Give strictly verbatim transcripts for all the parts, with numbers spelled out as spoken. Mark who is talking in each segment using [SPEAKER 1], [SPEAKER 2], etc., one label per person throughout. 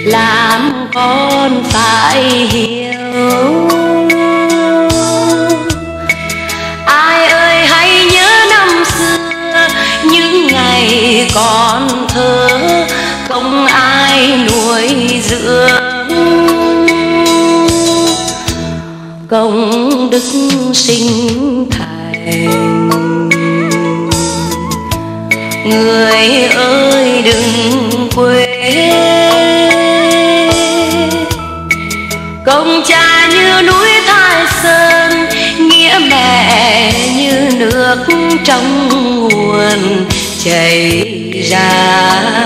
[SPEAKER 1] làm con phải hiểu. Ai ơi hãy nhớ năm xưa những ngày còn thơ, không ai nuôi dưỡng, công đức sinh thành. Người ơi đừng quên, công cha như núi Thái Sơn, nghĩa mẹ như nước trong nguồn chảy ra.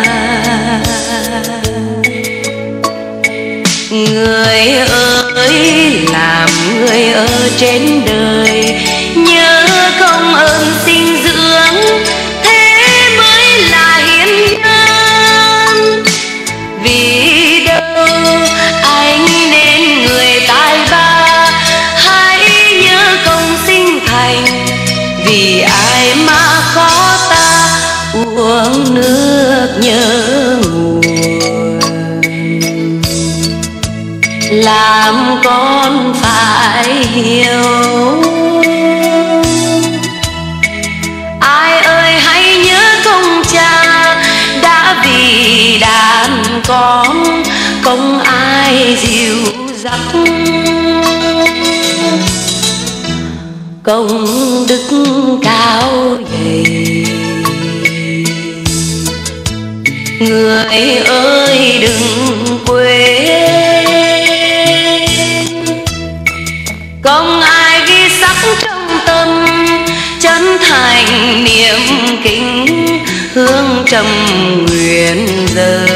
[SPEAKER 1] Người ơi làm người ở trên đời, nhớ công ơn sinh dưỡng, thế mới là hiền nhân. Vì đâu anh nên người tài ba, hãy nhớ công sinh thành. Vì ai mà khó ta uống nước nhớ nguồn, làm con phải hiểu. Ai ơi hãy nhớ công cha đã vì đàn con, không ai dìu dắt, công đức cao dày. Người ơi đừng quên, không ai ghi sắc trong tâm, chân thành niệm kính hương trầm nguyện giờ.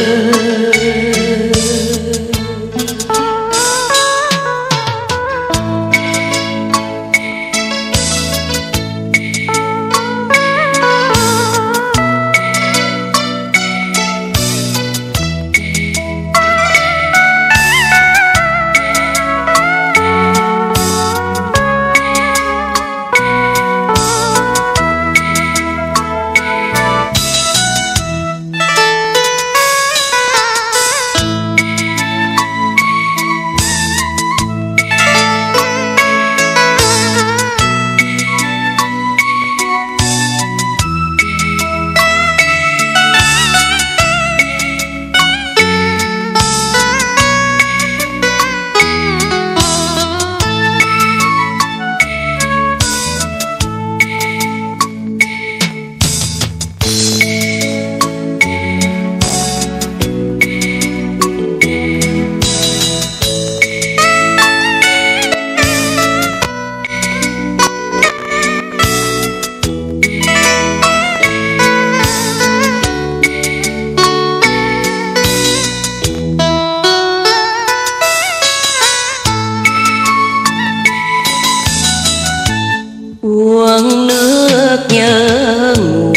[SPEAKER 1] Uống nước nhớ nguồn,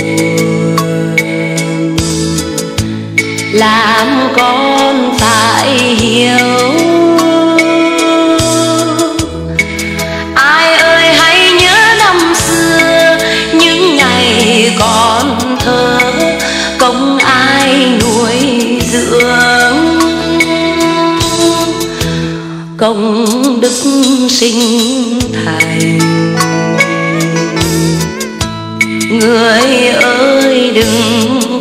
[SPEAKER 1] làm con phải hiểu. Ai ơi hãy nhớ năm xưa những ngày còn thơ, không ai nuôi dưỡng, công đức sinh thành. Người ơi đừng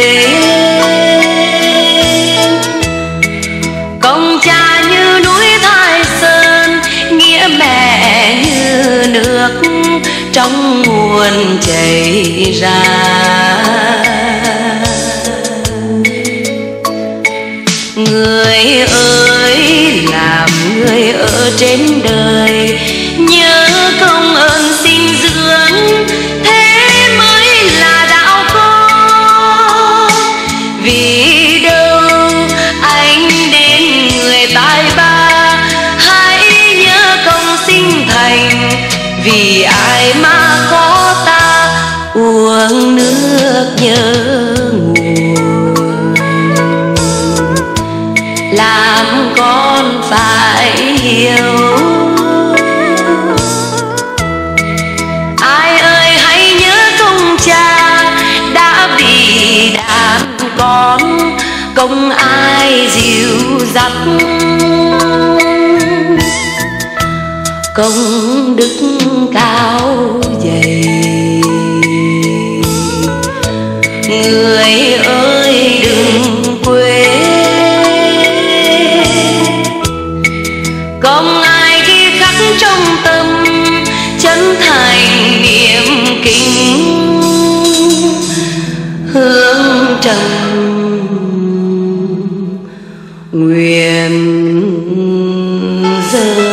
[SPEAKER 1] quên, công cha như núi Thái Sơn, nghĩa mẹ như nước trong nguồn chảy ra. Người ơi làm người ở trên đời, nhớ công ơn sinh dưỡng, vì đâu anh đến người tài ba, hãy nhớ công sinh thành. Vì ai mà có ta uống nước nhớ nguồn, làm con phải hiểu. Ai ơi hãy nhớ công cha đã vì đàn con, công ai dìu dắt, công đức cao dày. Người ơi đừng quên, công ai ghi khắc trong tâm, chân thành niệm kính hướng trầm nguyện dâng.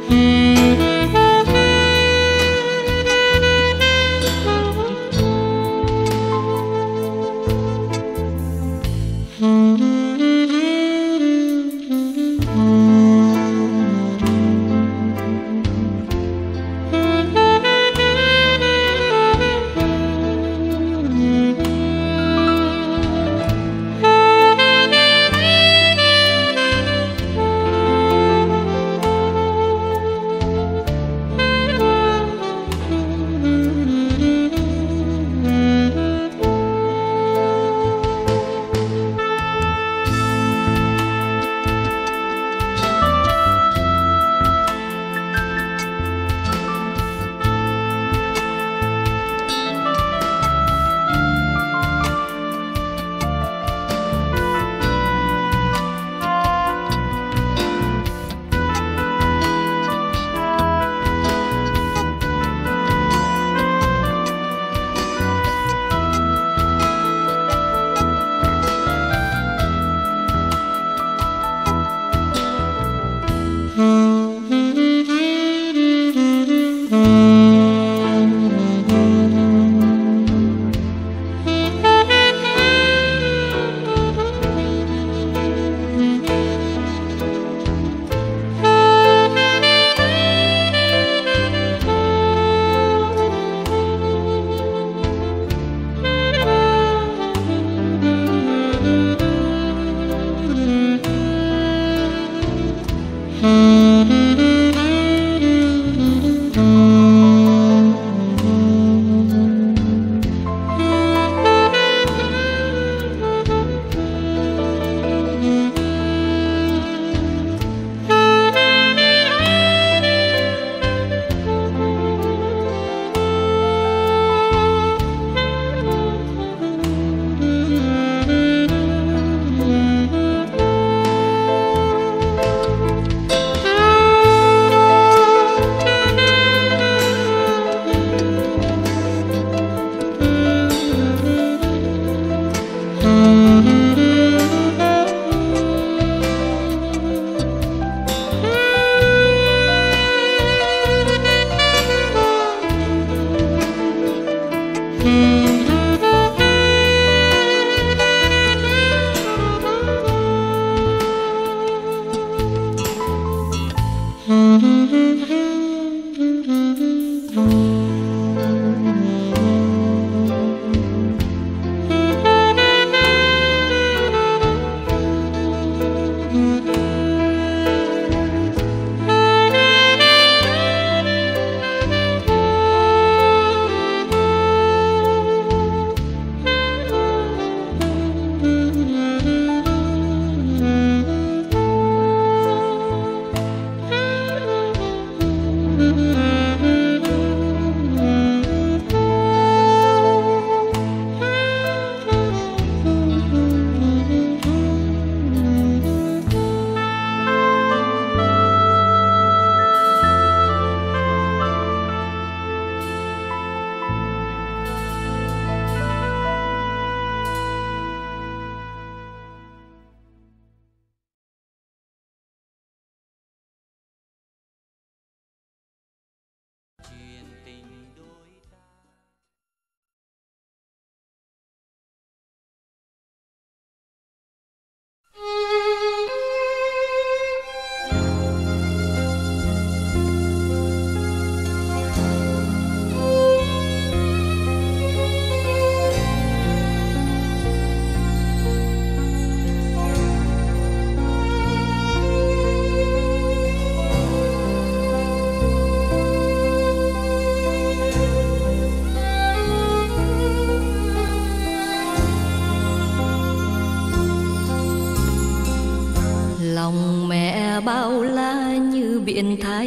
[SPEAKER 1] bao la như biển Thái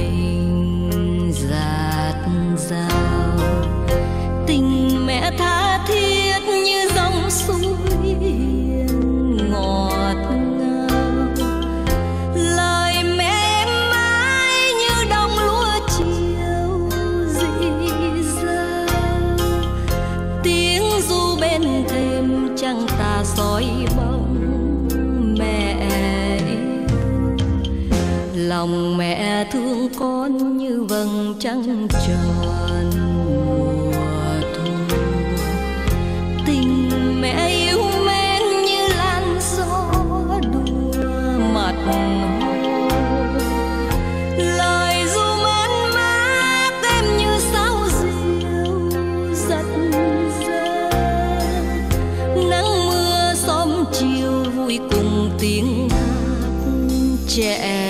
[SPEAKER 1] Bình dạt dào, tình mẹ tha thiết như dòng suối hiền ngọt ngào, lời mẹ em mãi như đồng lúa chiều rì rào, tiếng ru bên thềm trăng tà soi bóng mẹ. lòng mẹ thương con như vầng trăng tròn mùa thu. Tình mẹ yêu mến như làn gió đùa mặt hồ. Lời ru man mát em như sao diều dắt dơ. Nắng mưa xóm chiều vui cùng tiếng hát trẻ.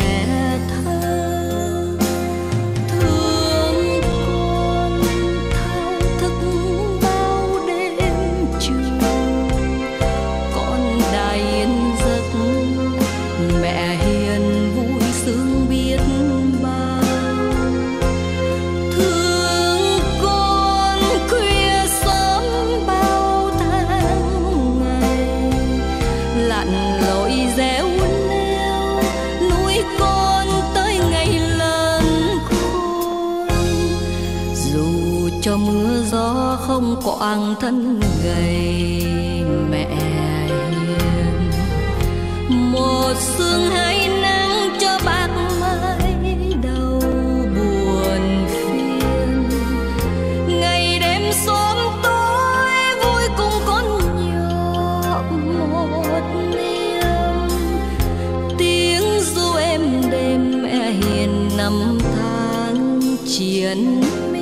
[SPEAKER 1] Cho mưa gió không quàng thân gầy mẹ hiền. Một sương hay nắng cho bạc mái đầu buồn phiền. Ngày đêm xóm tối vui cùng con nhỏ một niềm. Tiếng ru êm đêm mẹ hiền năm tháng chiến.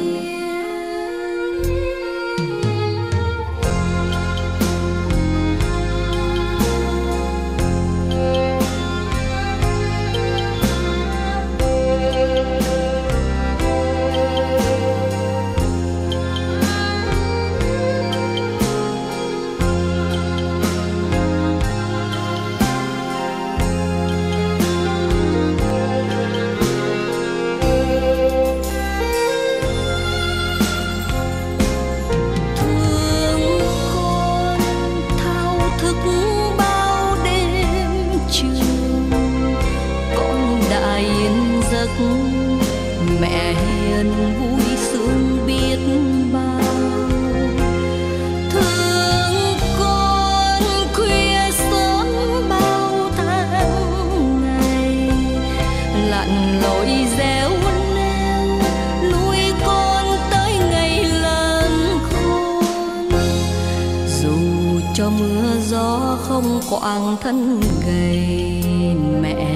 [SPEAKER 1] Mẹ hiền vui sướng biết bao. Thương con khuya sớm bao tháng ngày. Lặn lội réo neo nuôi con tới ngày lớn khôn. Dù cho mưa gió không quàng thân gầy mẹ.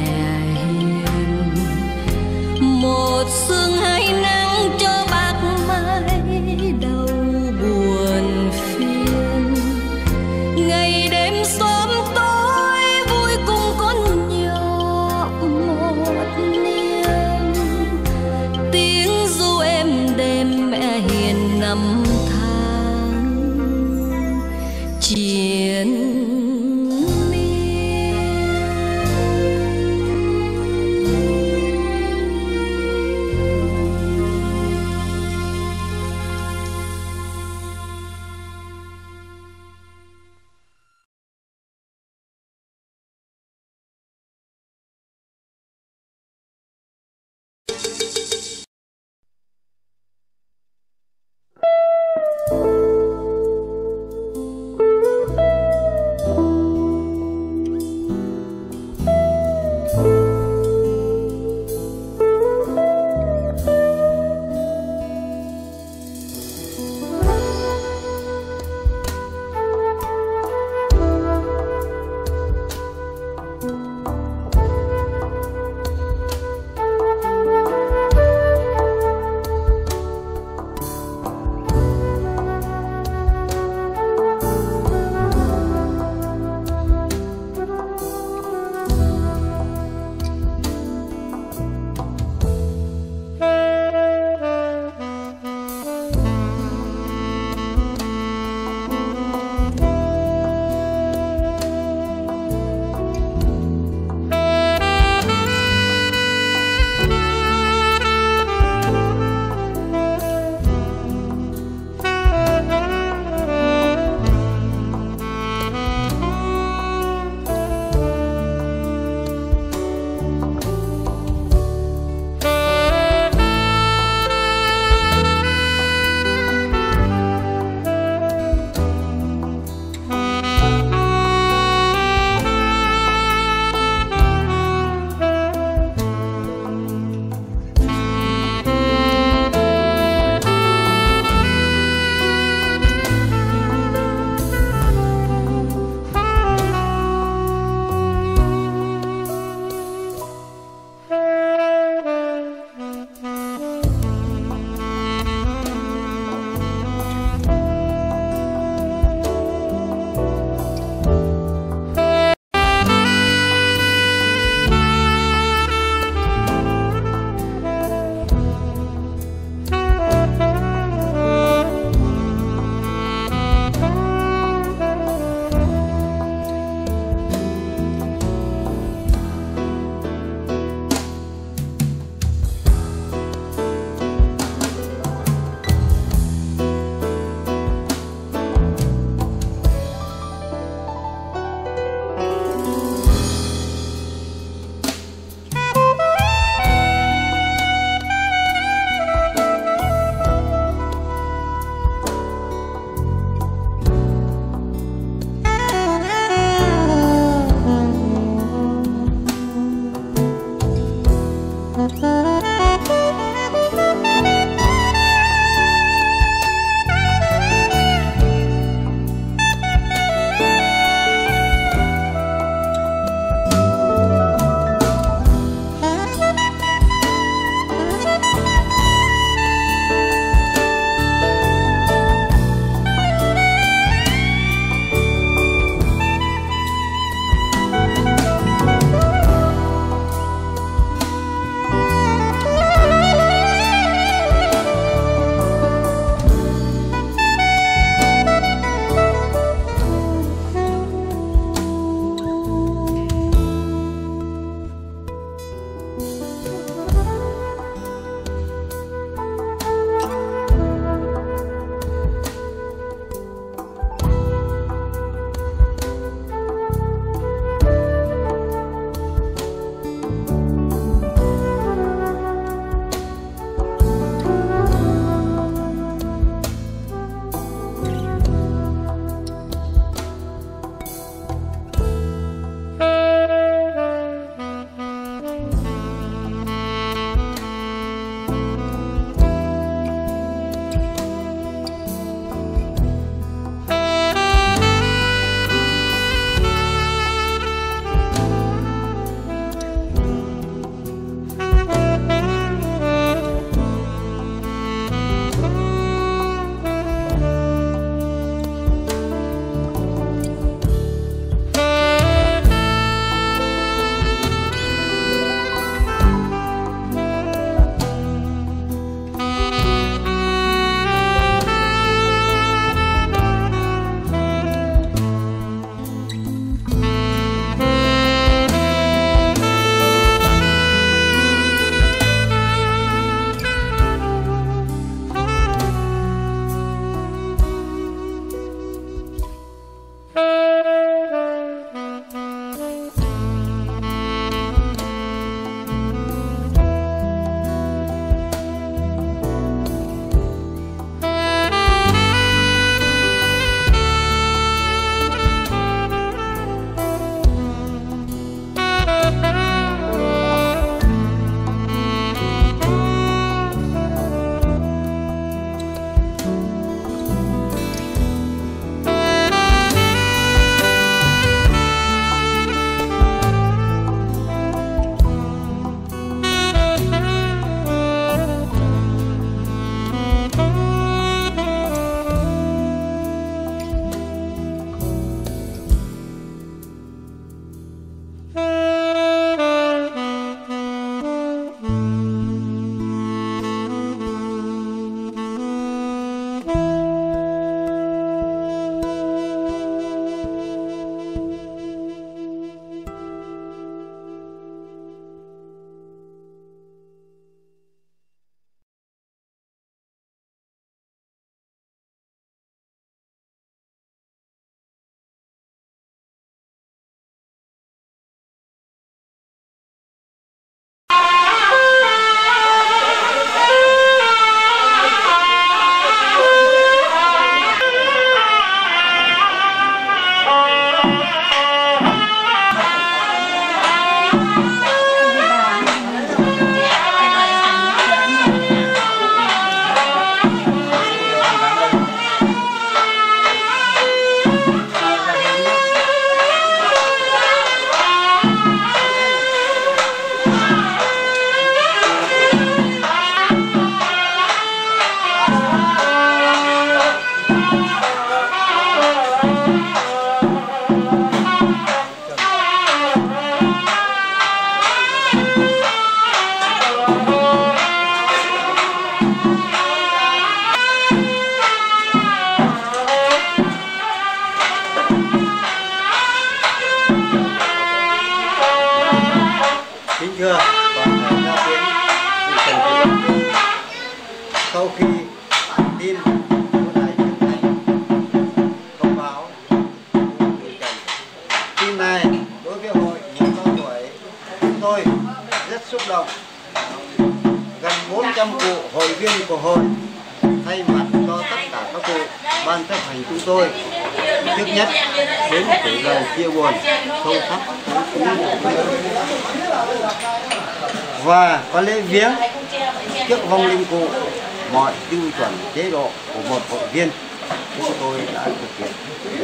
[SPEAKER 1] Một sương hay nắng cho bạc mái đầu buồn phiền. Ngày đêm xóm tối vui cùng con nhỏ một niềm. Tiếng ru êm đêm mẹ hiền năm tháng chiến.
[SPEAKER 2] sau khi tin của đại trưởng thành thông báo tin này đối với hội người cao tuổi chúng tôi rất xúc động. Gần bốn trăm cụ hội viên của hội thay mặt cho tất cả các cụ ban chấp hành chúng tôi trước nhất đến gửi lời chia buồn sâu sắc và có lễ viếng trước vong linh cụ. Mọi tiêu chuẩn chế độ của một hội viên chúng tôi đã thực hiện.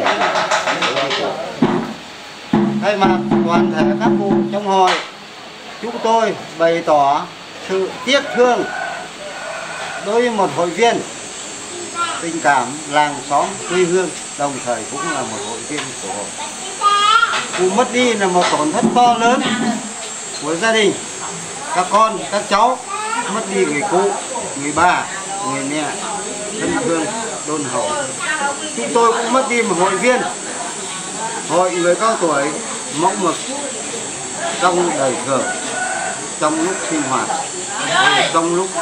[SPEAKER 2] Thay mặt toàn thể các cụ trong hội, chúng tôi bày tỏ sự tiếc thương đối với một hội viên tình cảm làng xóm quê hương, đồng thời cũng là một hội viên của hội. Cụ mất đi là một tổn thất to lớn của gia đình, các con, các cháu mất đi người cụ, người bà, người mẹ thân thương đôn hậu. Chúng tôi cũng mất đi một hội viên, hội người cao tuổi mẫu mực trong đời thường, trong lúc sinh hoạt, trong lúc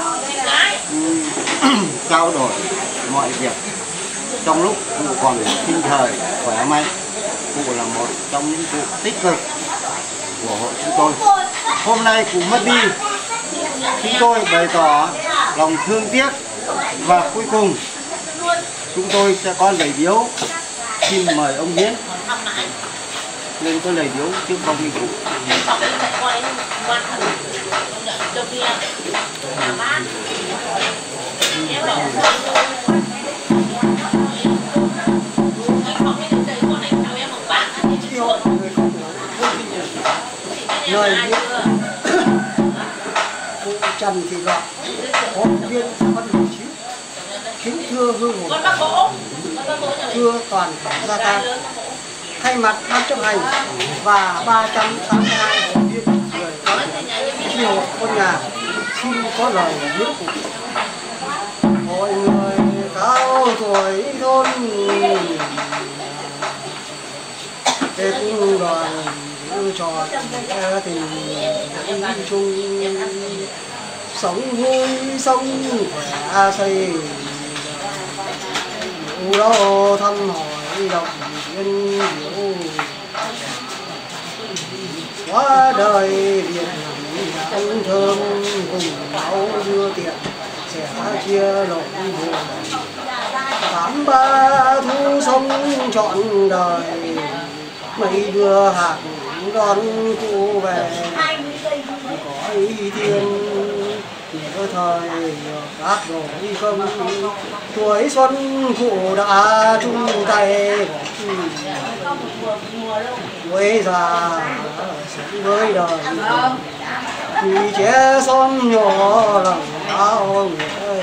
[SPEAKER 2] trao đổi mọi việc, trong lúc cụ còn sinh thời khỏe mạnh. Cụ là một trong những cụ tích cực của hội chúng tôi. Hôm nay cụ mất đi, chúng tôi bày tỏ lòng thương tiếc và cuối cùng chúng tôi sẽ có lời biếu. Xin mời ông Hiến lên có lời biếu trước vong linh cụ. Lời biếu cụ Trần Thị Loan, hội viên văn đồng chí, kính thưa hương hồn, thưa toàn thể gia ta, thay mặt ban chấp hành và ba trăm tám mươi hai hội viên người có nhiều con nhà xin có lời biếu cụ. Mọi người cao tuổi thôn Tết đoàn giữ tròn tình chung, sống vui sống khỏe xây đủ đâu thăm hỏi động viên hiểu quá đời Việt Nam thơm cùng máu đưa tiện sẽ chia lộn buồn tám ba thu sống trọn đời mấy đưa hạt đón cụ về có ý thiên nhớ thời các đổi không tuổi xuân cụ đã chung tay tuổi già sống với đời vì trẻ son nhỏ lòng áo người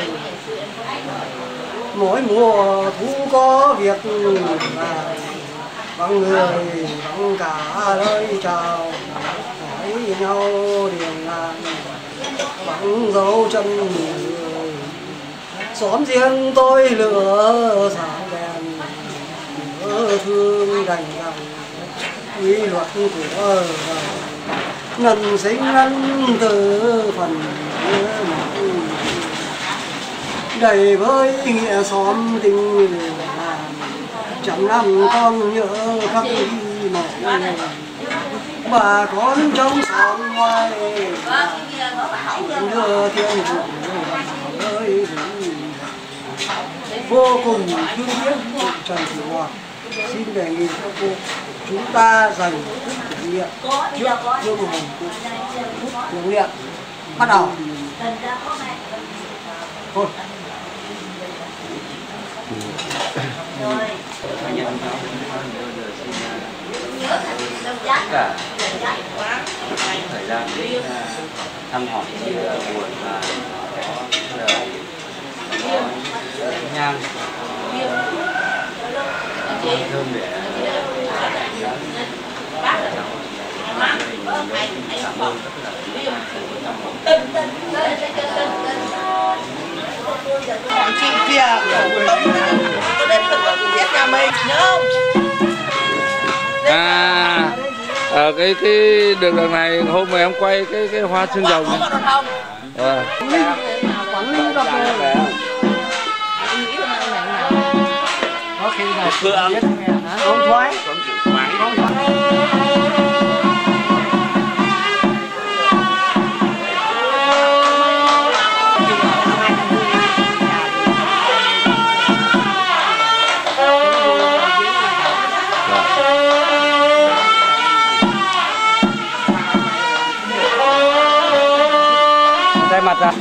[SPEAKER 2] mỗi mùa thu có việc làm bằng người bằng cả lời chào hỏi nhau điền làng bằng dấu chân người xóm riêng tôi lửa sáng đèn nhớ thương đành rằng quy luật của ngân sinh ngân từ phần đầy với nghĩa xóm tình chẳng năm con nhớ khắc ghi mộng bà con trong xóm ngoài đưa thiên vụ ơi vô cùng thương tiếc cụ Trần Thị Loan. Xin đề nghị các cô chúng ta dành phút tưởng niệm trước hương hồn cụ. Phút tưởng niệm bắt đầu. Thôi.
[SPEAKER 3] Tất cả thời gian đến thăm hỏi chia buồn và có lời có nhang thơm để cảm ơn tất cả
[SPEAKER 4] chị kìa tôi đến từng cái thiết nhà mình nhớ không?
[SPEAKER 5] À, ở cái cái đường đường này hôm mà em quay cái cái hoa xương rồng.
[SPEAKER 4] Có một không?
[SPEAKER 5] À.
[SPEAKER 2] Quảng Ninh
[SPEAKER 3] Phượng.
[SPEAKER 2] Con khoái.
[SPEAKER 3] Con củ khoái.
[SPEAKER 5] Tay mặt ra.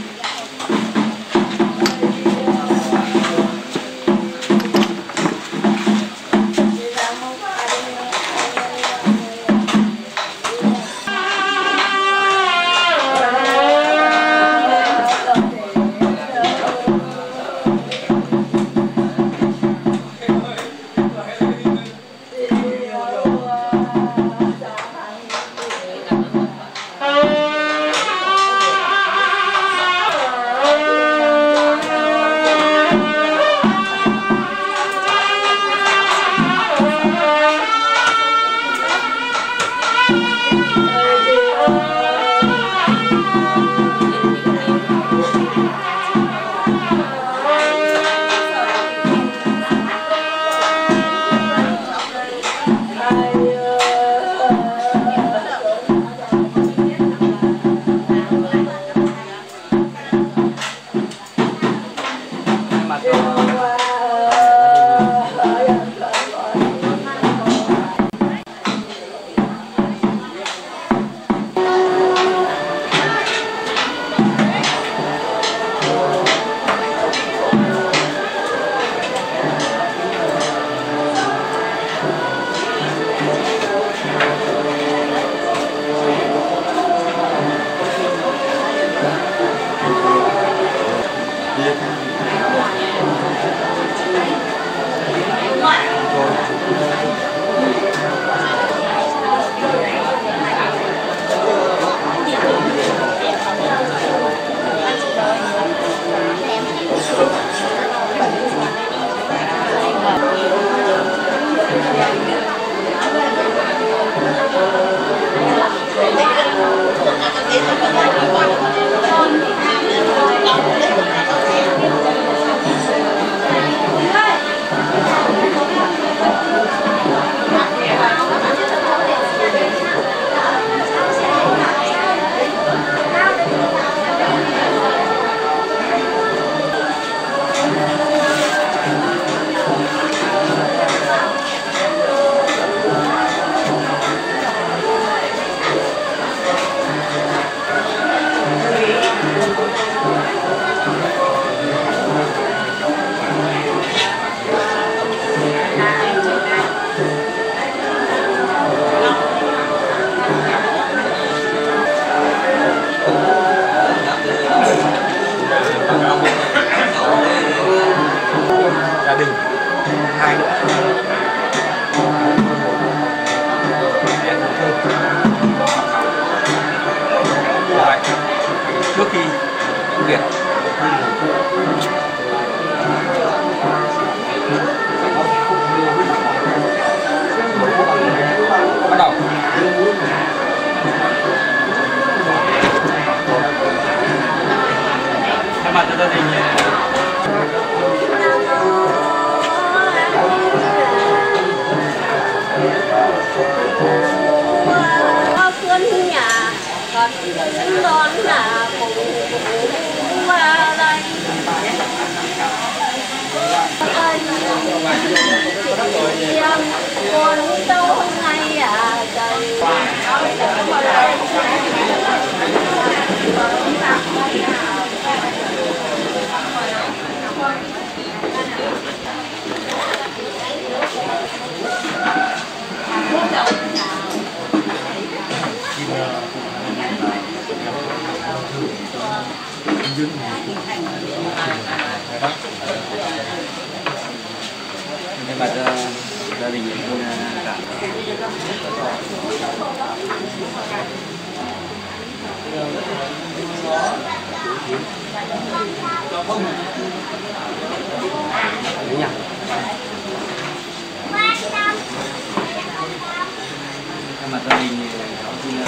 [SPEAKER 3] Trước khi việc bắt đầu thay mặt cho gia đình
[SPEAKER 1] Xuân nhà con đón là cùng cùng qua đây con đâu ngày à trời
[SPEAKER 3] thay mặt gia đình xin cảm
[SPEAKER 2] Đấy nhỉ?
[SPEAKER 3] thay mặt gia đình xin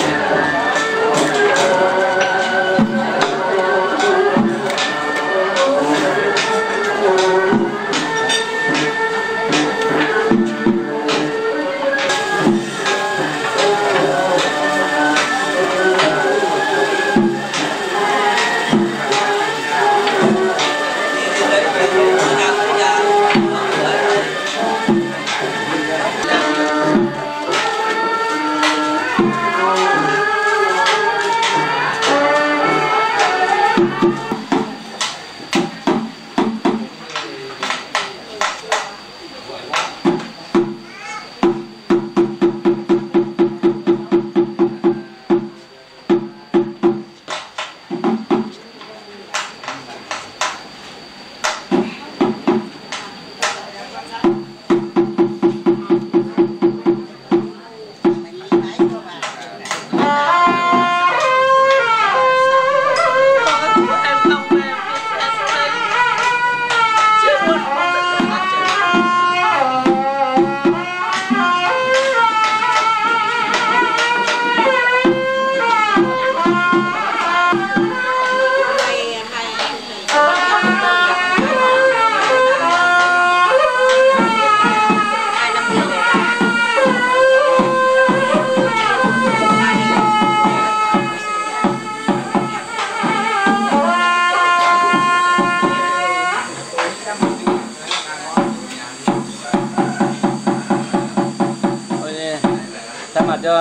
[SPEAKER 3] cho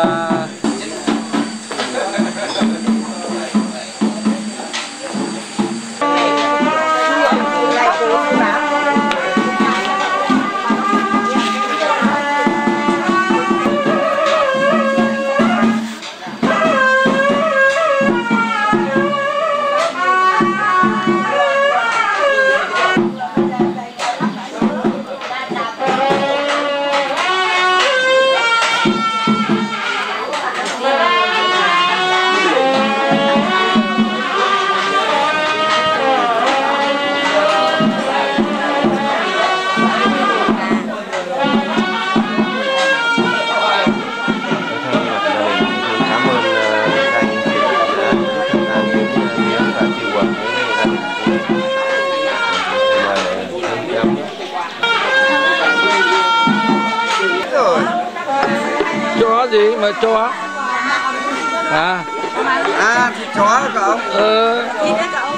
[SPEAKER 5] chó gì mà chó à
[SPEAKER 2] À thịt chó hả cậu?
[SPEAKER 5] ờ
[SPEAKER 4] Gì đấy cậu?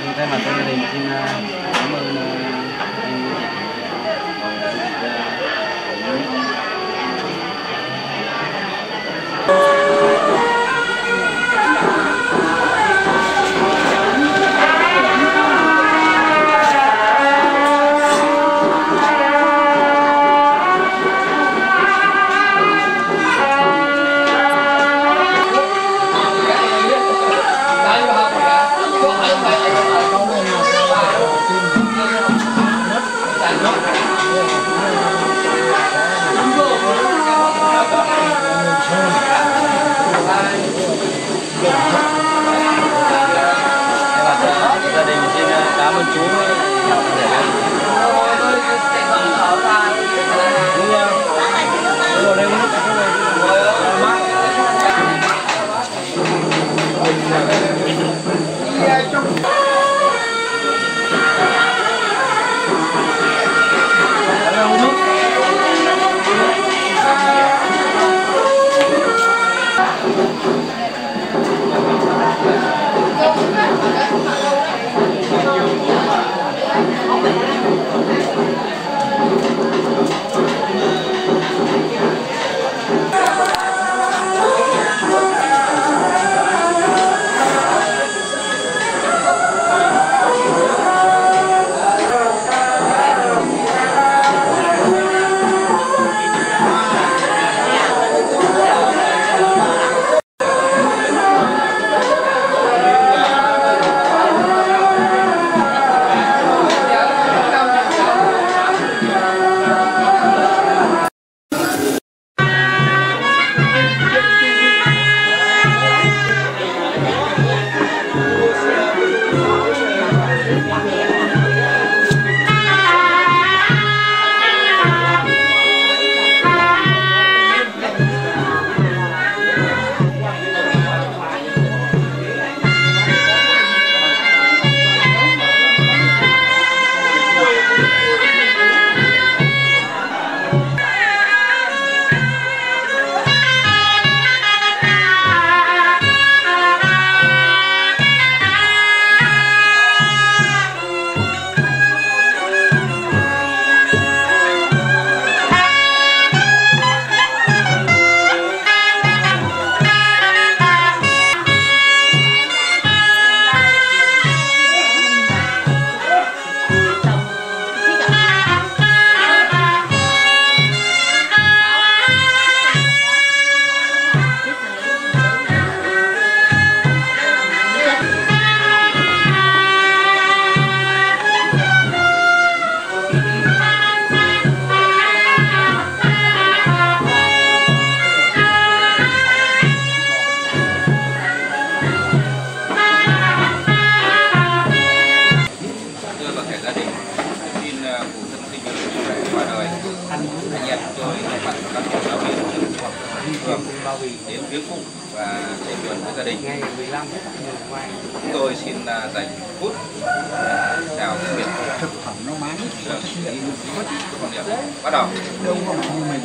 [SPEAKER 3] thay mặt cho gia đình xin cảm ơn anh gia đình xin cảm ơn chú.
[SPEAKER 5] Đến viếng mộ và để buồn với gia đình. Chúng tôi xin dành phút chào tạm biệt.
[SPEAKER 2] Thực phẩm nó mát.
[SPEAKER 5] Bắt đầu.
[SPEAKER 2] Đâu có như mình.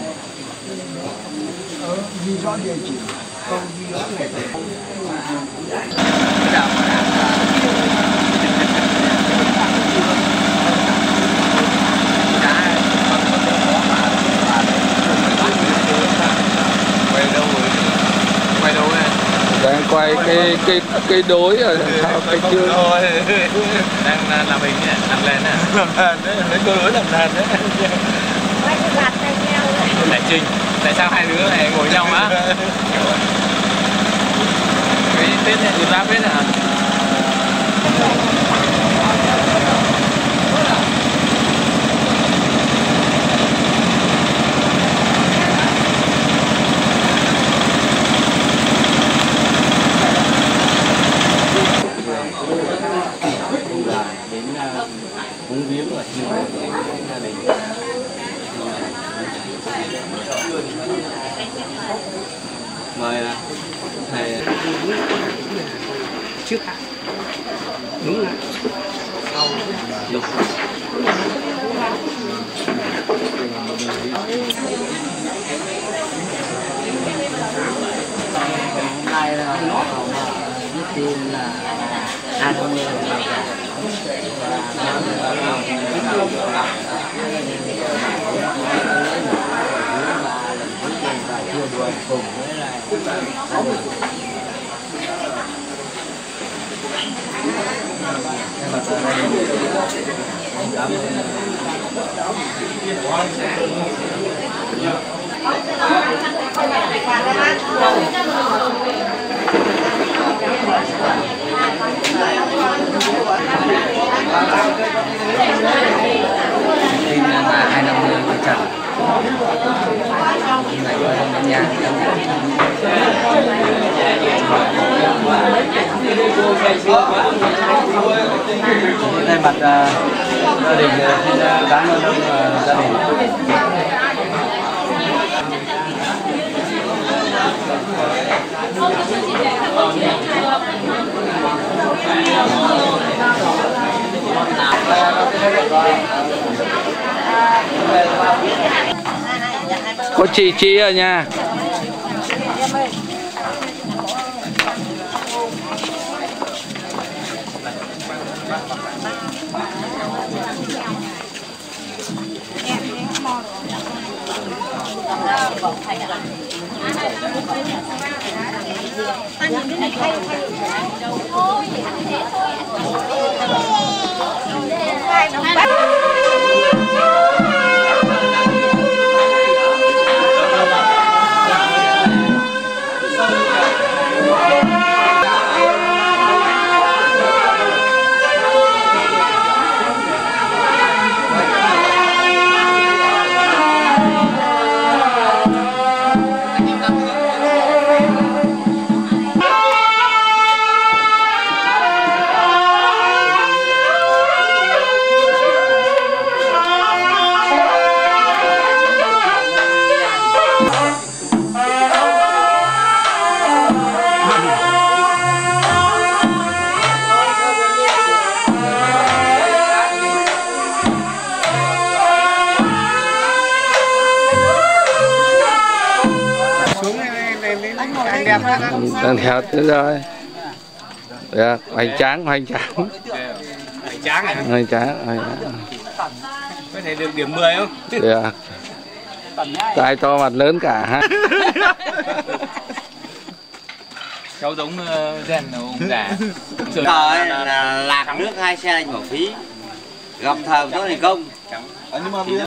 [SPEAKER 2] Ờ, ghi rõ địa chỉ, không ghi rõ ngày tết.
[SPEAKER 5] Đang quay cái cái cái đối ở sao cái chưa
[SPEAKER 3] đang làm hình nè, làm lên nè, làm đàn đấy, lấy cô đối làm đàn đấy. Đại Trinh, tại sao hai đứa này ngồi nhau á? Cái Tết này từ ra Tết à?
[SPEAKER 2] Cúng viếng và xin lỗi gia đình.
[SPEAKER 3] Mời thầy
[SPEAKER 2] Trước hả? Đúng hả? Sau
[SPEAKER 3] đúng.
[SPEAKER 2] Hôm nay là nó viết tin là hai mươi
[SPEAKER 3] cùng với lại tin là hai năm mươi phần trăm này có nhà thay mặt gia đình cảm ơn gia đình.
[SPEAKER 6] Có chị chị ở nhà. Đang theo tới rồi. Dạ, hoành tráng, hoành tráng.
[SPEAKER 5] Hoành tráng hả?
[SPEAKER 6] Hoành tráng, hoành tráng.
[SPEAKER 5] Có thể được điểm mười không?
[SPEAKER 6] Dạ. Tai to mặt lớn cả ha.
[SPEAKER 3] Cháu giống gen là ông già.
[SPEAKER 7] Thời là lạc nước hai xe anh bỏ phí. Gặp thời có thành công.
[SPEAKER 2] Nhưng mà bây giờ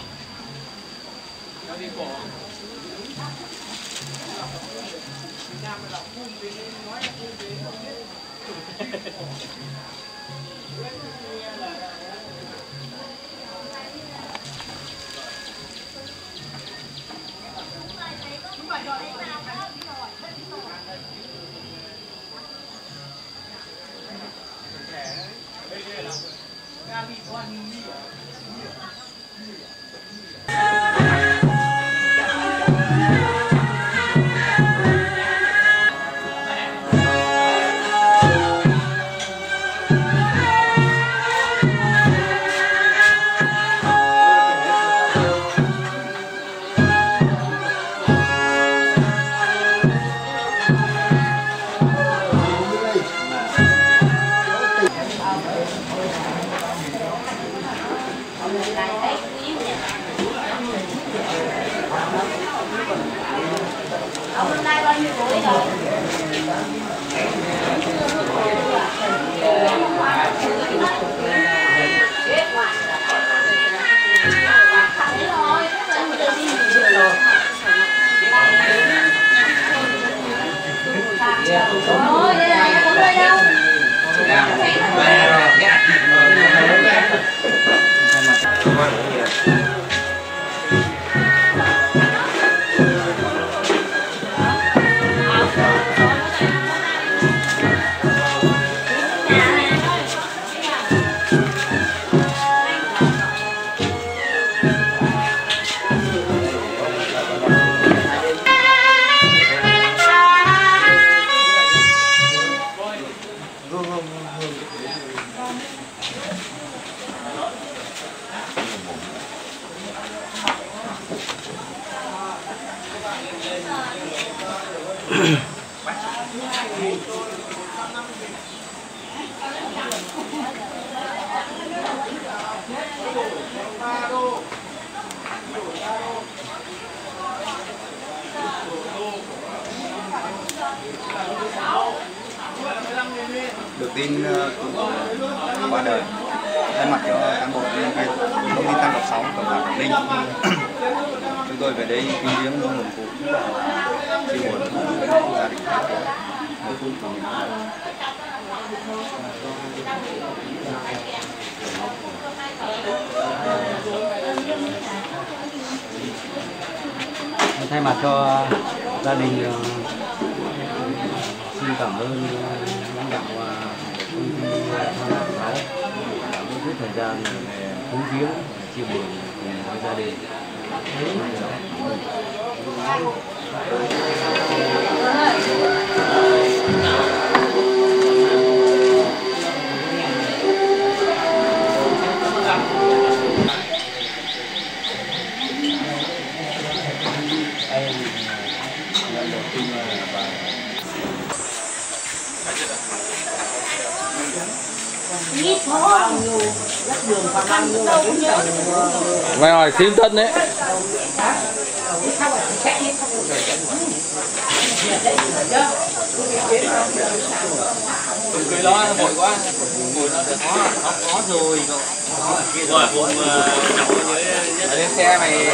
[SPEAKER 5] tin qua đời. Thay mặt cho cán bộ nhân viên công ty Tăng Lộc sáu và Quảng Ninh, chúng tôi về đây quý viếng luôn hưởng cụ chia buồn gia đình.
[SPEAKER 3] Thay mặt cho gia đình xin cảm ơn lãnh đạo công ty Tăng Lộc sáu đã có chút thời gian về cúng viếng chia buồn cùng với gia đình.
[SPEAKER 6] Mày hỏi xin thân đấy.
[SPEAKER 3] Đừng cười lo, vội quá. Ngồi nó có, nó có rồi. Rồi, hôm lên xe mày.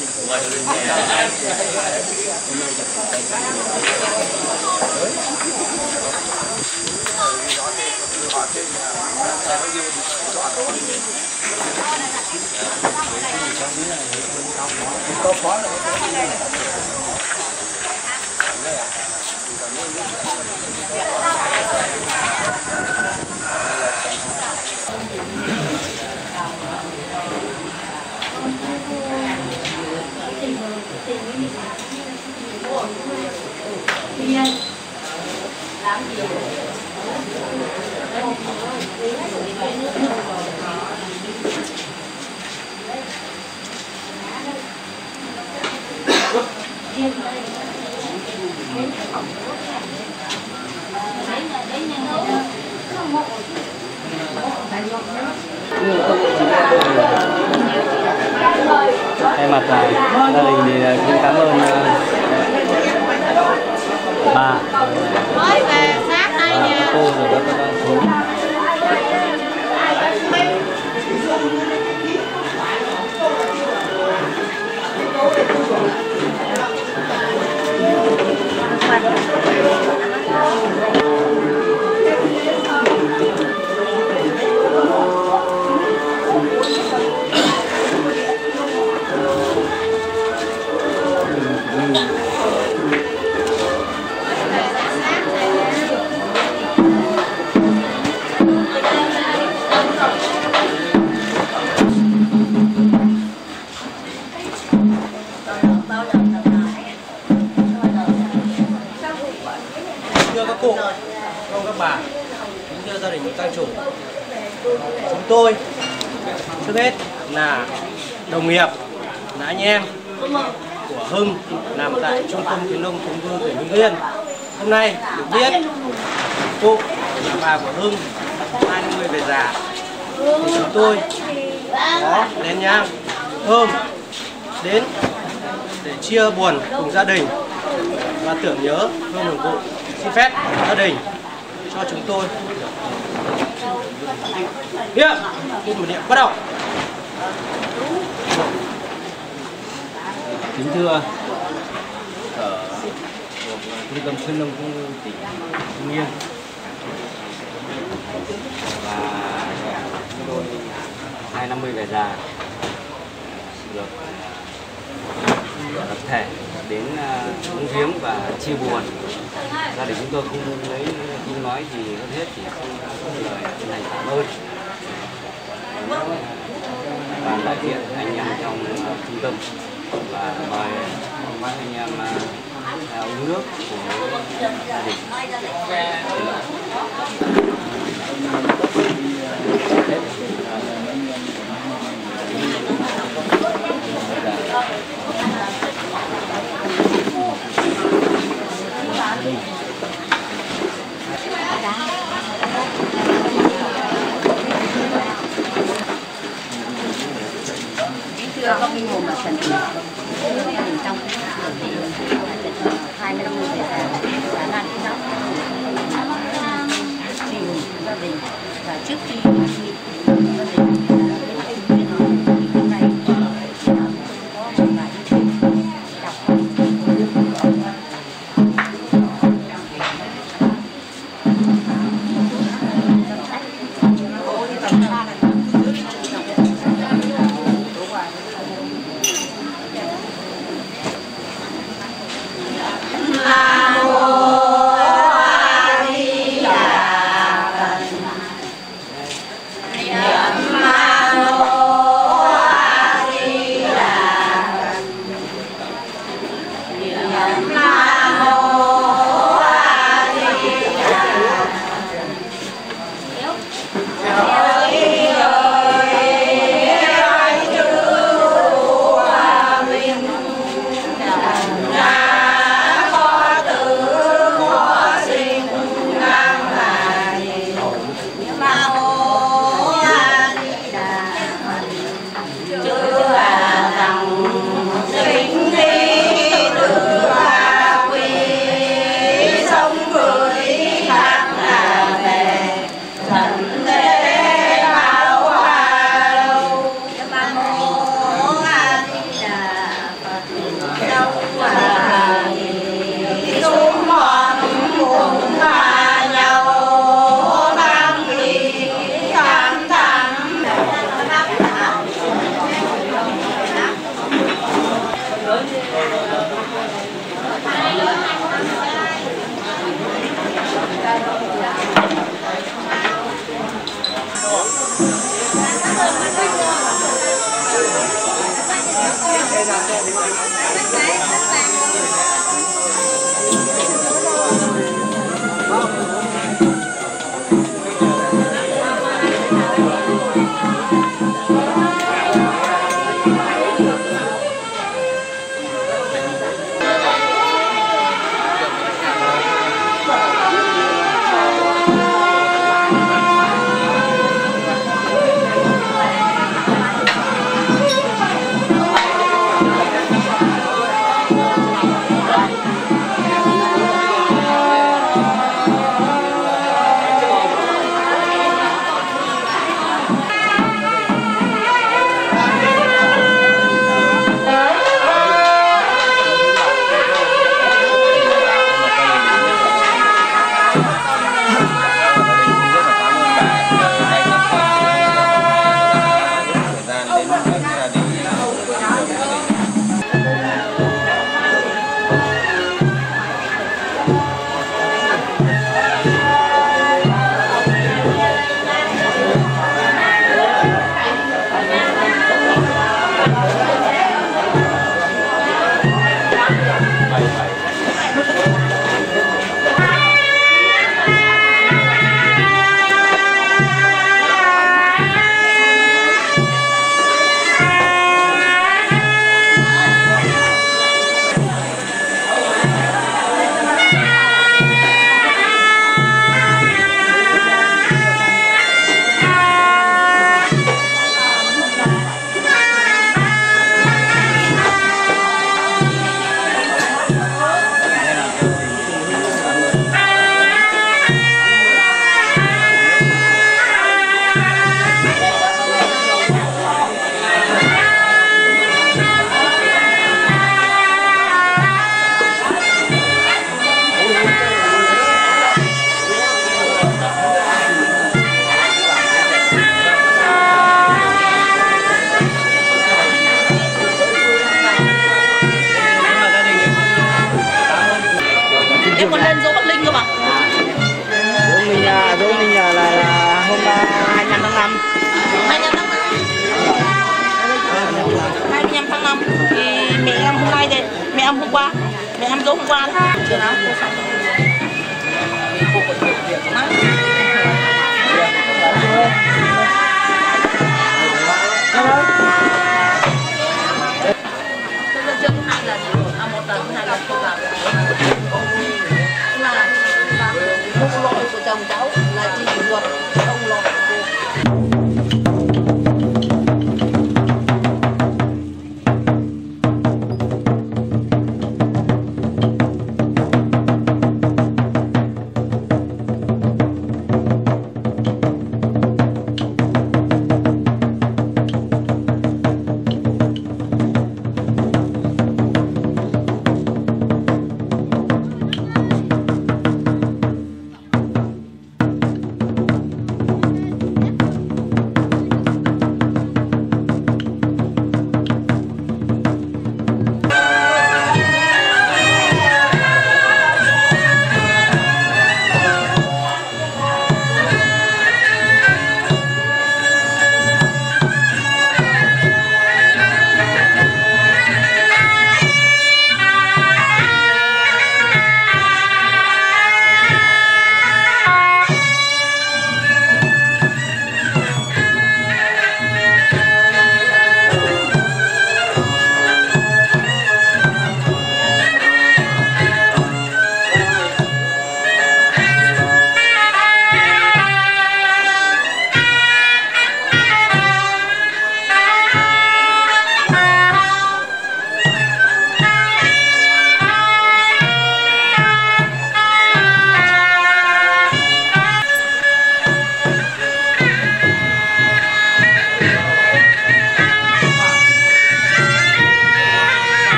[SPEAKER 3] Thay mặt gia đình thì xin cảm ơn bà,
[SPEAKER 4] mới về sáng nay
[SPEAKER 3] và
[SPEAKER 4] nha.
[SPEAKER 3] cô rồi các con chú.
[SPEAKER 8] Thưa các cụ, thưa các bà, thưa gia đình Tăng Chủ, chúng tôi trước hết là đồng nghiệp, là anh em của Hưng làm tại Trung tâm Khuyến nông Thú Cưng tỉnh Hưng Yên. Hôm nay được biết cụ là bà của Hưng hai mươi về già, thì chúng tôi có đến nhang thơm đến để chia buồn cùng gia đình và tưởng nhớ hương hưởng cụ. Xin phép gia đình cho chúng tôi hiện một niệm bắt đầu.
[SPEAKER 3] Kính thưa ở Trung tâm Khuyến nông tỉnh Hưng Yên và chúng tôi hai năm mươi về già được tập thể đến cúng viếng và chia buồn. Gia đình chúng tôi không lấy không nói gì hơn hết, chỉ không lời chân thành cảm ơn và đại diện anh em trong trung tâm và mời anh em uống nước của gia đình.
[SPEAKER 9] Thưa các linh hồn và thần linh trong hai mươi năm về già đã lan cái giáo trình trước khi gia đình đến đây có một vài chuyện đọc
[SPEAKER 4] Em còn lên dỗ Bắc Linh cơ mà.
[SPEAKER 8] Dỗ mình là dỗ mình là, là, là hôm hai mươi lăm tháng năm.
[SPEAKER 4] hai mươi lăm tháng năm. hai mươi lăm tháng năm thì mẹ em hôm nay đây, mẹ em hôm qua, mẹ em dỗ hôm qua đó. Chưa nào, cô xong. Cô còn nhiều việc lắm. Tôi lên chân hai lần, à một lần, hai lần không làm. Là không lỗi của chồng cháu là chỉ ruột, không lỗi của cô.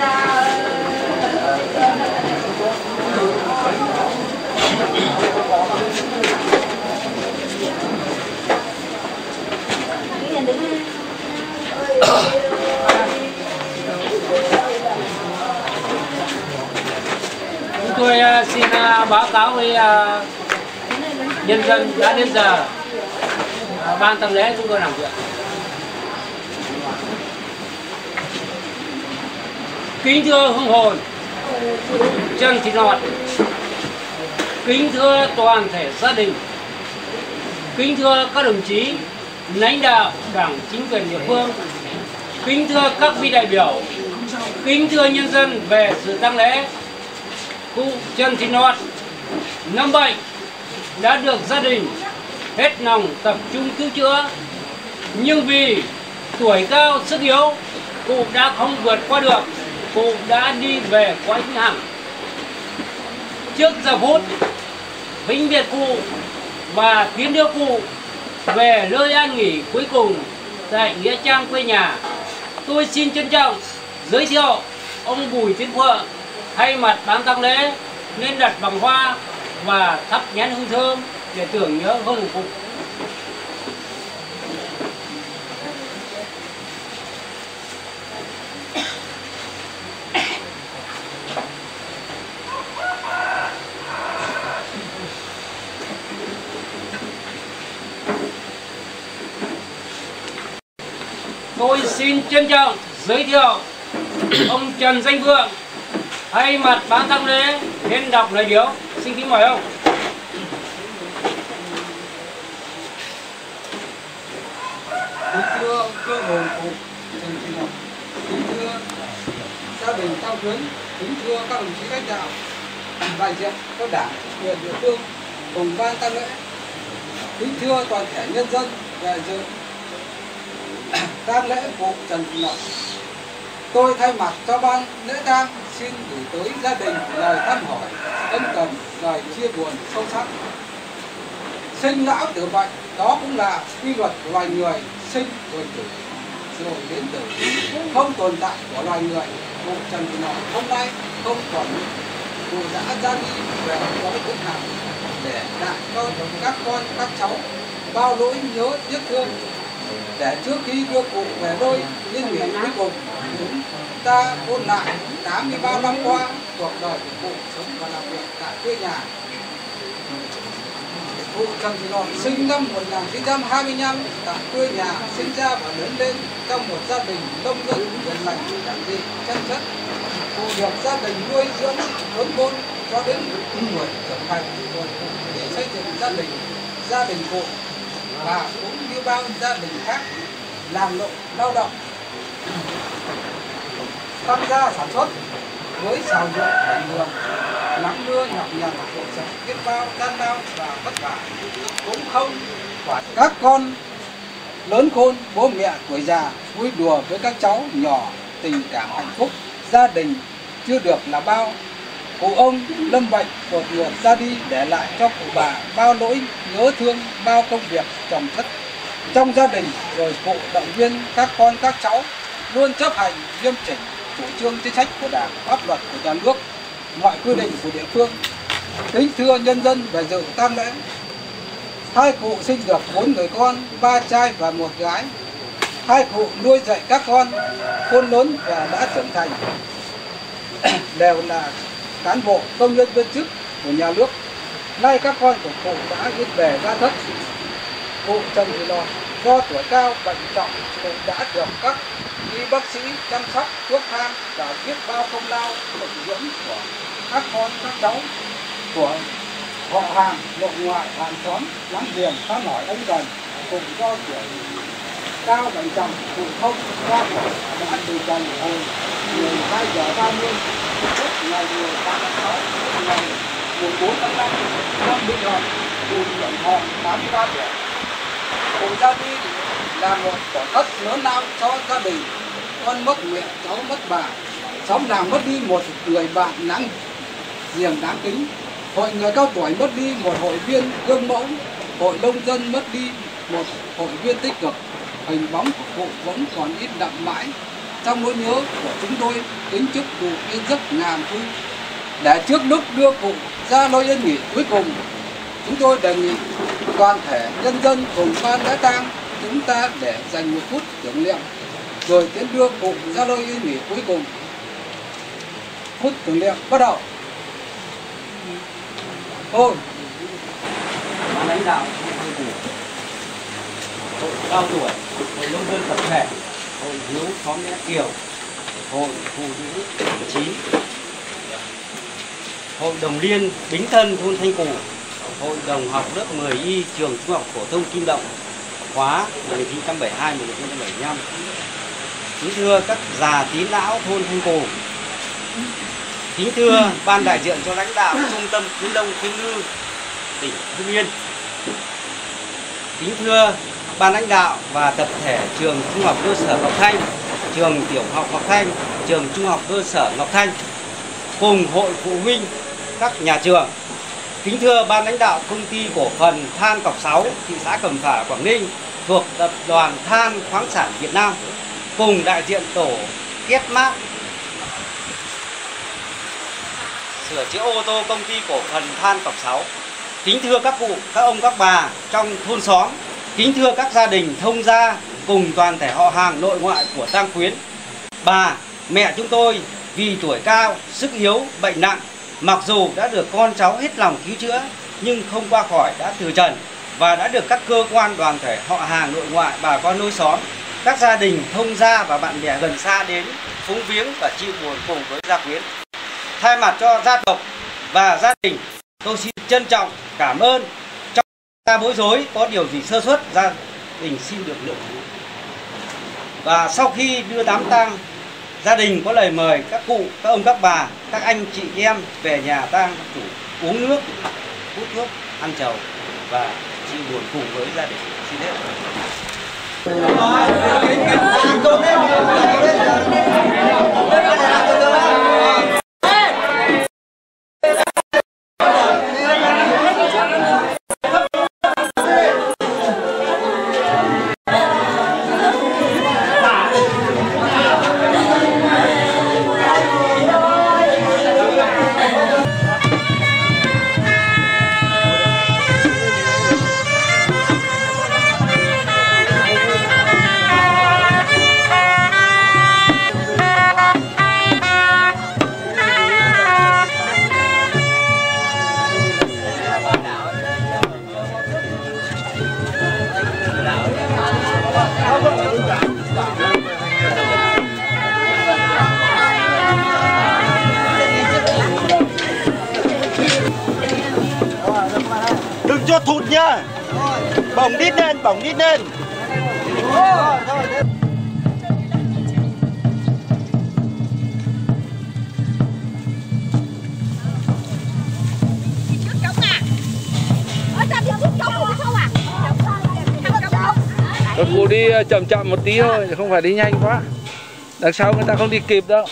[SPEAKER 10] Chúng tôi uh, xin uh, báo cáo với uh, nhân dân đã đến giờ uh, ban tang lễ chúng tôi làm việc. Kính thưa hương hồn Trần Thị Nọt, kính thưa toàn thể gia đình, kính thưa các đồng chí lãnh đạo đảng chính quyền địa phương, kính thưa các vị đại biểu, kính thưa nhân dân về sự tang lễ. Cụ Trần Thị Nọt năm bệnh đã được gia đình hết lòng tập trung cứu chữa, nhưng vì tuổi cao sức yếu, cụ đã không vượt qua được, cụ đã đi về cõi vĩnh hằng. Trước giờ phút vĩnh biệt cụ và tiến đưa cụ về nơi an nghỉ cuối cùng tại nghĩa trang quê nhà, tôi xin trân trọng giới thiệu ông Bùi Tiến Phượng thay mặt ban tang lễ nên đặt vòng hoa và thắp nén hương thơm để tưởng nhớ hương của cụ. Tôi xin trân trọng giới thiệu ông Trần Danh Vượng thay mặt ban tang lễ nên đọc lời điếu. Xin kính mời ông.
[SPEAKER 11] Kính thưa cơ hồn cụ Trần Thị Nọt, kính thưa gia đình Cao Tuyến, kính thưa các đồng chí lãnh đạo đại diện các đảng, quyền địa phương cùng ban tang lễ, kính thưa toàn thể nhân dân về dự tang lễ cụ Trần Thị Nọt. Tôi thay mặt cho ban lễ tang xin gửi tới gia đình lời thăm hỏi ân cần, lời chia buồn sâu sắc. Sinh lão tử bệnh, đó cũng là quy luật của loài người, sinh rồi tử, rồi đến tử, không tồn tại của loài người. Cụ Trần Thị Nọt hôm nay không còn nữa, cụ đã ra đi về cõi vĩnh hằng để lại cho các con các cháu bao nỗi nhớ tiếc thương. Để trước khi đưa cụ về nơi yên nghỉ cuối cùng, chúng ta ôn lại tám mươi ba năm qua cuộc đời của cụ sống và làm việc tại quê nhà. Cụ Trần Thị Nọt sinh năm một nghìn chín trăm hai mươi lăm tại quê nhà, sinh ra và lớn lên trong một gia đình nông dân hiền lành, giản dị, chân chất. Cụ được gia đình nuôi dưỡng lớn khôn cho đến tuổi trưởng thành, rồi cụ để xây dựng gia đình. Gia đình cụ và cũng như bao gia đình khác làm lụng lao động, tham gia sản xuất với xào ruộng thành đường, nắng mưa nhọc nhằn, cuộc sống biết bao gian lao và vất vả, cũng không phải các con lớn khôn, bố mẹ tuổi già vui đùa với các cháu nhỏ, tình cảm hạnh phúc gia đình chưa được là bao. Cụ ông lâm bệnh đột ngột ra đi để lại cho cụ bà bao nỗi nhớ thương, bao công việc chồng chất trong gia đình. Rồi cụ động viên các con các cháu luôn chấp hành nghiêm chỉnh chủ trương chính sách của Đảng, pháp luật của nhà nước, mọi quy định của địa phương. Kính thưa nhân dân về dự tang lễ, hai cụ sinh được bốn người con, ba trai và một gái. Hai cụ nuôi dạy các con khôn lớn và đã trưởng thành, đều là cán bộ công nhân viên chức của nhà nước. Nay các con của cụ đã yên về gia thất. Cụ Trần Thị Nọt do tuổi cao bệnh trọng, cụ đã được các y bác sĩ chăm sóc thuốc thang và biết bao công lao phụng dưỡng của các con các cháu, của họ hàng nội ngoại hàng xóm láng giềng ta hỏi ân cần. Cụ do tuổi cao bệnh trọng, cụ không qua khỏi đã từ trần hồi mười hai giờ ba mươi phút ngày mười tám tháng sáu ngày mười bốn tháng năm năm Bình Thuận, cụ trưởng thọ tám mươi ba tuổi. Cụ ra đi là một tổn thất lớn lao cho gia đình. Con mất mẹ, cháu mất bà, xóm làng mất đi một người bạn láng giềng đáng kính, hội người cao tuổi mất đi một hội viên gương mẫu, hội nông dân mất đi một hội viên tích cực. Hình bóng của cụ vẫn còn in đậm mãi trong nỗi nhớ của chúng tôi kính chúc cụ yên giấc ngàn thu. Để trước lúc đưa cụ ra lối yên nghỉ cuối cùng, chúng tôi đề nghị toàn thể nhân dân cùng ban lễ tang chúng ta để dành một phút tưởng niệm rồi tiến đưa cụ ra lối yên nghỉ cuối cùng. Phút tưởng niệm bắt đầu. Thôi.
[SPEAKER 10] Ban lãnh đạo hội cao tuổi, hội nông dân tập thể, hội hiếu xóm Nhã Kiều, hội phụ nữ chín, hội đồng liên Bính Thân thôn Thanh Cù, hội đồng học lớp mười Y trường Trung học phổ thông Kim Động, khóa một nghìn chín trăm bảy mươi hai đến một nghìn chín trăm bảy mươi lăm. Kính thưa các già tín lão thôn Thanh Cù, kính thưa ban đại diện cho lãnh đạo trung tâm khuyến nông khuyến ngư tỉnh Hưng Yên, kính thưa ban lãnh đạo và tập thể trường Trung học cơ sở Ngọc Thanh, trường tiểu học Ngọc Thanh, trường Trung học cơ sở Ngọc Thanh, cùng hội phụ huynh các nhà trường, kính thưa ban lãnh đạo công ty cổ phần than cọc sáu thị xã Cẩm Phả Quảng Ninh thuộc tập đoàn Than khoáng sản Việt Nam, cùng đại diện tổ Kết-Mác sửa chữa ô tô công ty cổ phần Than cọc sáu, kính thưa các cụ, các ông, các bà trong thôn xóm, kính thưa các gia đình thông gia cùng toàn thể họ hàng nội ngoại của tang quyến. Bà, mẹ chúng tôi vì tuổi cao, sức yếu, bệnh nặng, mặc dù đã được con cháu hết lòng cứu chữa nhưng không qua khỏi đã từ trần và đã được các cơ quan đoàn thể họ hàng nội ngoại, bà con nối xóm, các gia đình thông gia và bạn bè gần xa đến phúng viếng và chia buồn cùng với gia quyến. Thay mặt cho gia tộc và gia đình, tôi xin trân trọng cảm ơn. Trong gia bối rối có điều gì sơ suất, gia đình xin được lượng thứ. Và sau khi đưa đám tang, gia đình có lời mời các cụ, các ông, các bà, các anh chị em về nhà tang chủ uống nước, hút thuốc, ăn trầu và chia buồn cùng với gia đình. Xin hết.
[SPEAKER 2] Đừng cho thụt nha. Bỏng đít lên, bỏng đít lên.
[SPEAKER 6] Các cụ đi chậm chậm một tí thôi, không phải đi nhanh quá. Đằng sau người ta không đi kịp đâu.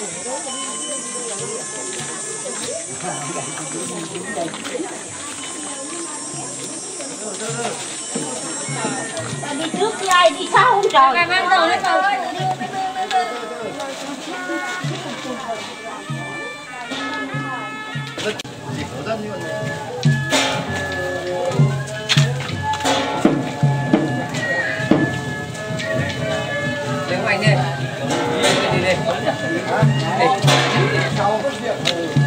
[SPEAKER 4] Đi trước thì ai đi sau trời. Mang đầu lên đầu.
[SPEAKER 5] Chỉ có dân như vậy.
[SPEAKER 8] Lên anh đi. Đi đi. Sau cái việc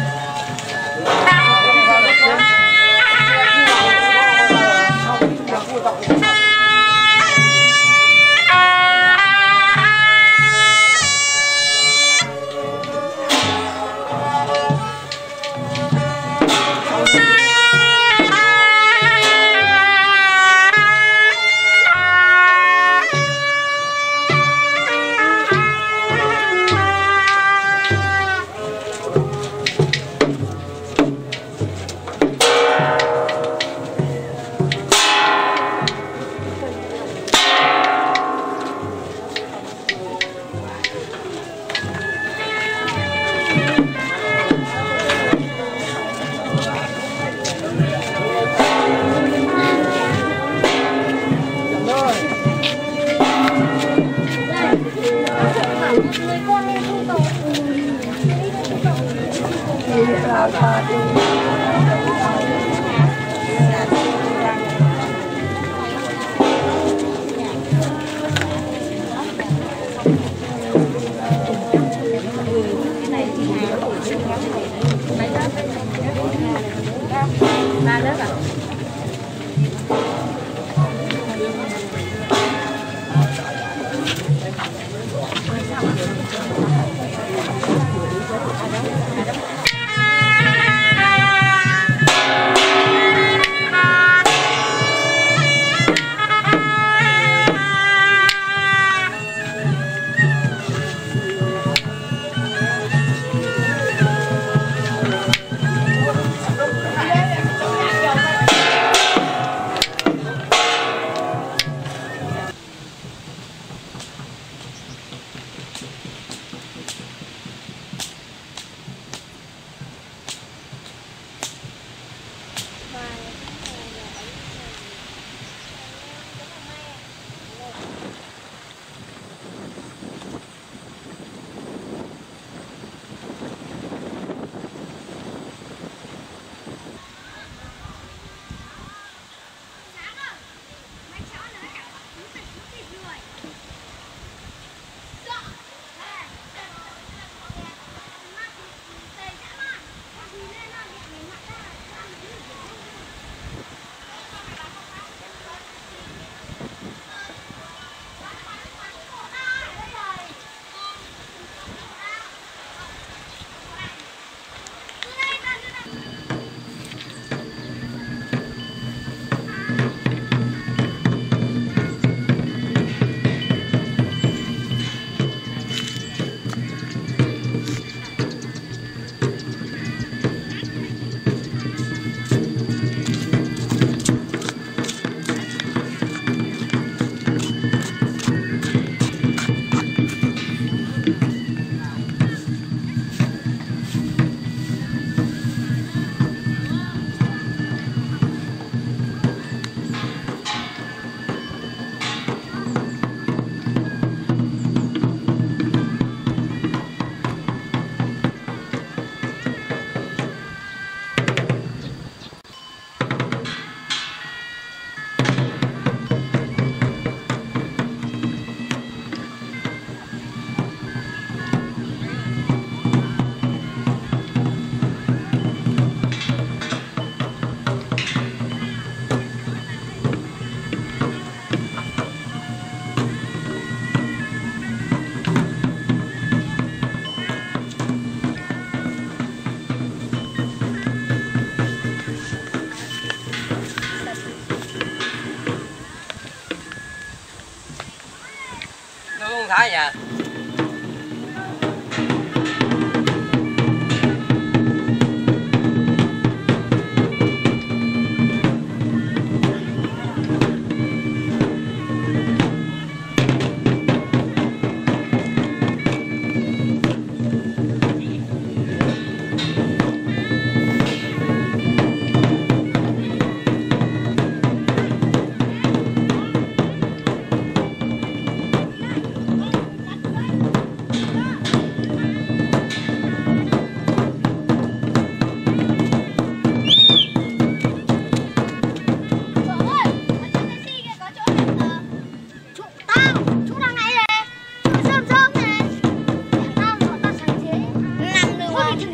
[SPEAKER 8] Thái nhà.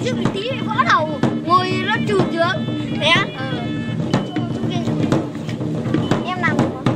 [SPEAKER 12] chứ một tí vỡ đầu ngồi nó chụp xuống thế á. Ừ. Em làm được không?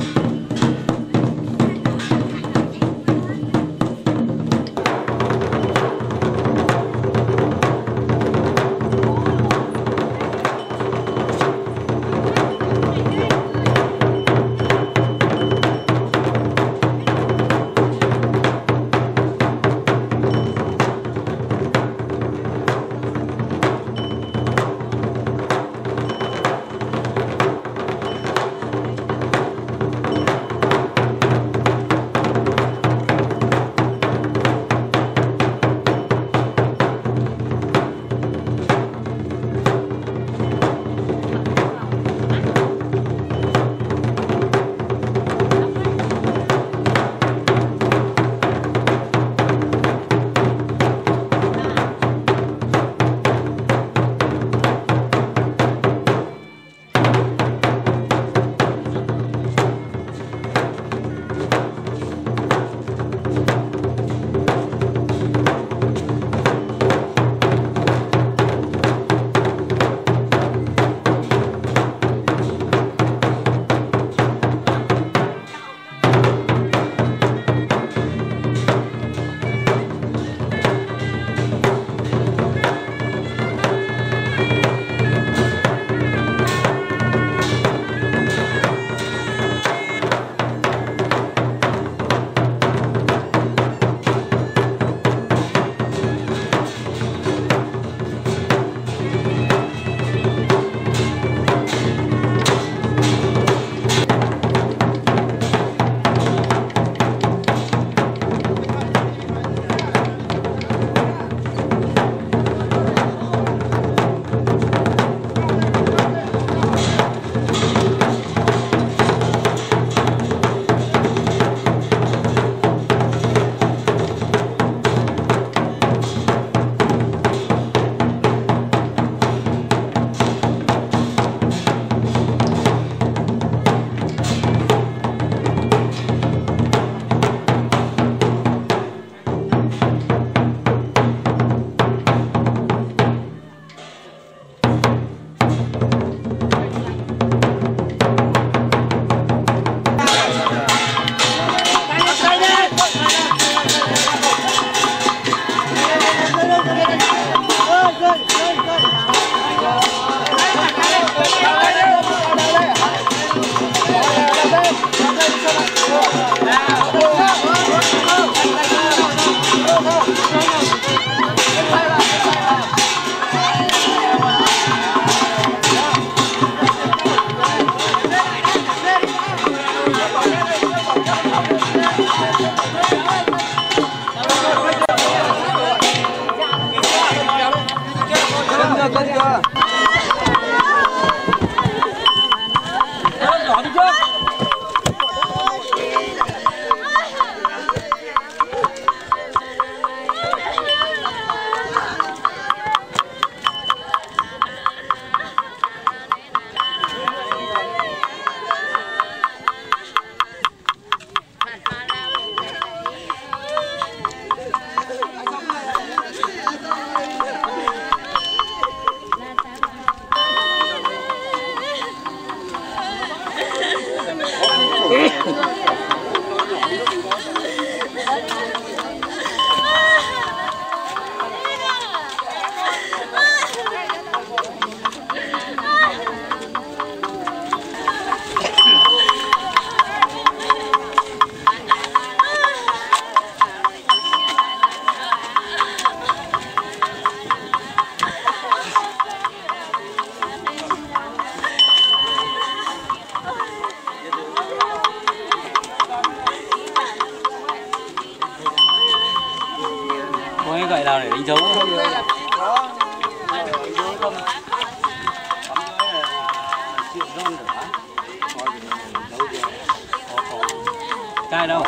[SPEAKER 3] cái gậy nào để đánh dấu không? Cai đâu?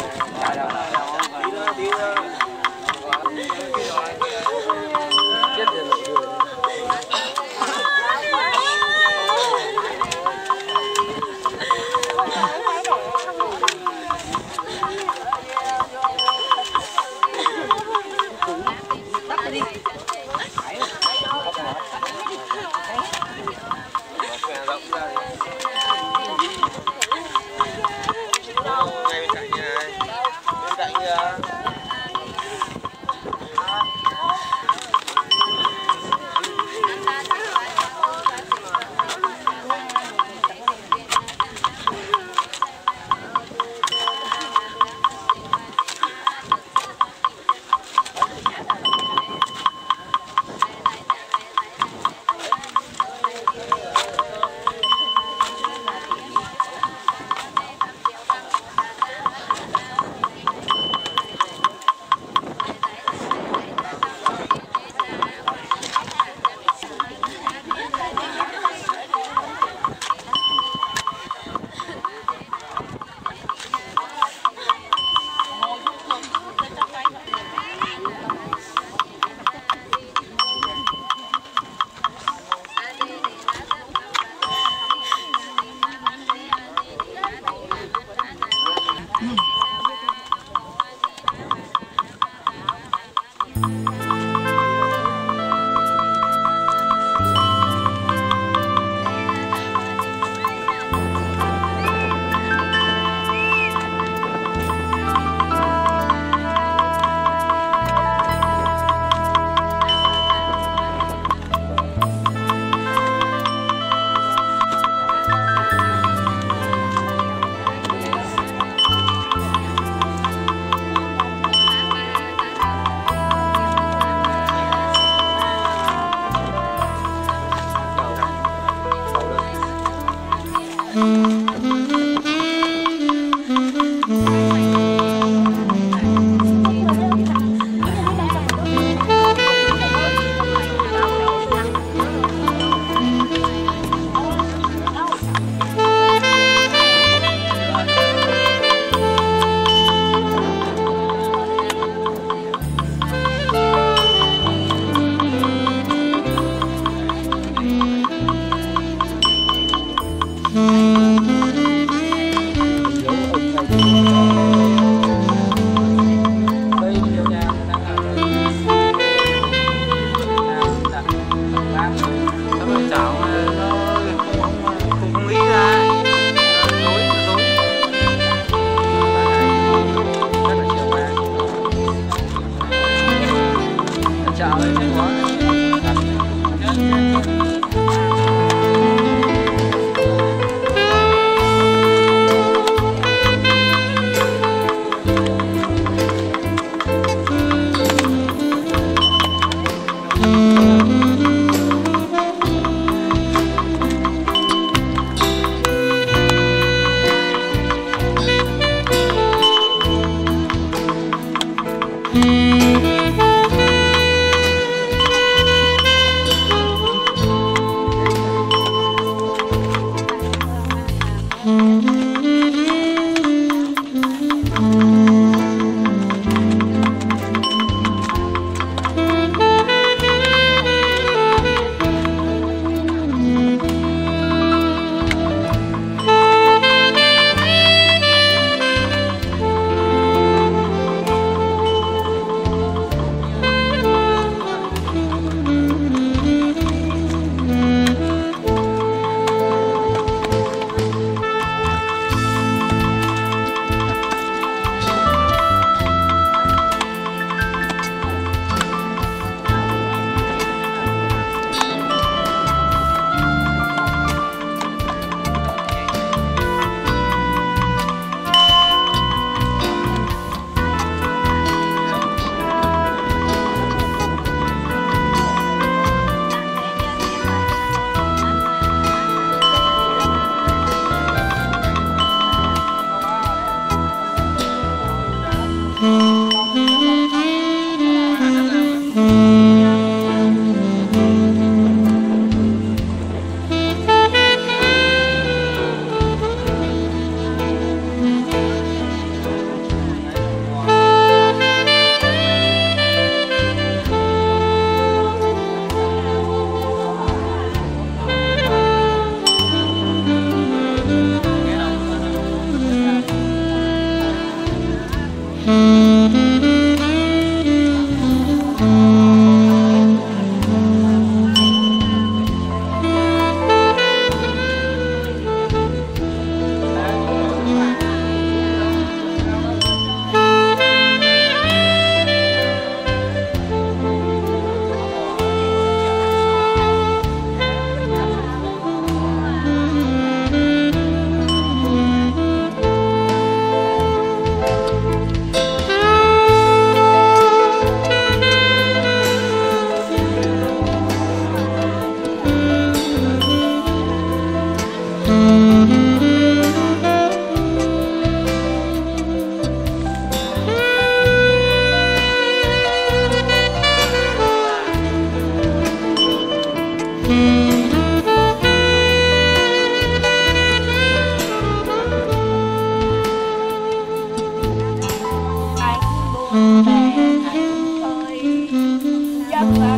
[SPEAKER 12] Anh bố mẹ anh ơi, chắc là